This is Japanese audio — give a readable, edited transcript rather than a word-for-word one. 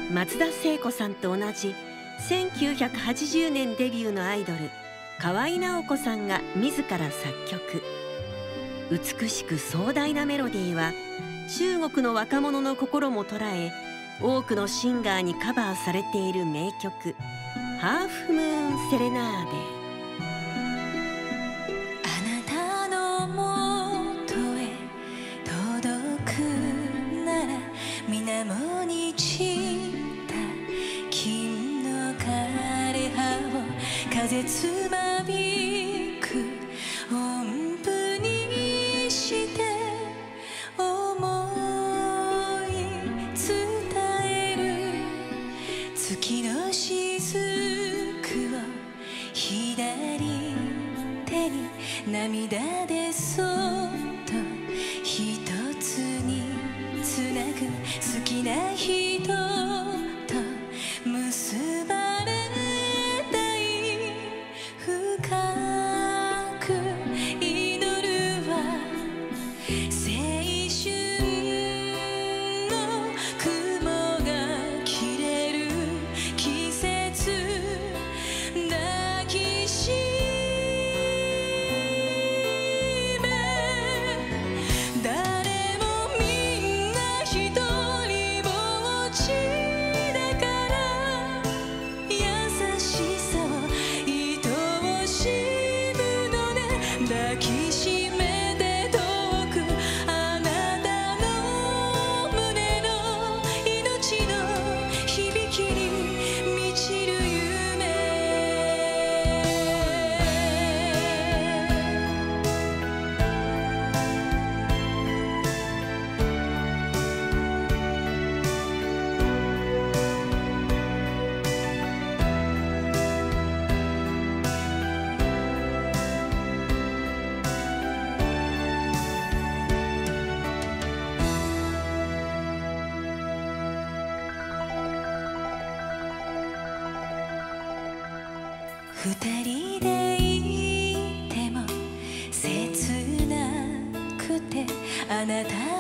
松田聖子さんと同じ1980年デビューのアイドル河合直子さんが自ら作曲。美しく壮大なメロディーは中国の若者の心も捉え、多くのシンガーにカバーされている名曲「ハーフムーンセレナーデ」。 あなたの元へ届くなら水面に散った金の枯葉を風つまびく音符にして思い伝える。月の雫を左手に涙でそっと一つにつなぐ。好きな人と結ばれたい。深く祈るは青春の雲が切れる季節。抱きしめ誰もみんな一人ぼっちだから、優しさを愛おしむのね。抱きしめて遠くあなたの胸の命の響きに満ちる夢。二人でいても切なくてあなた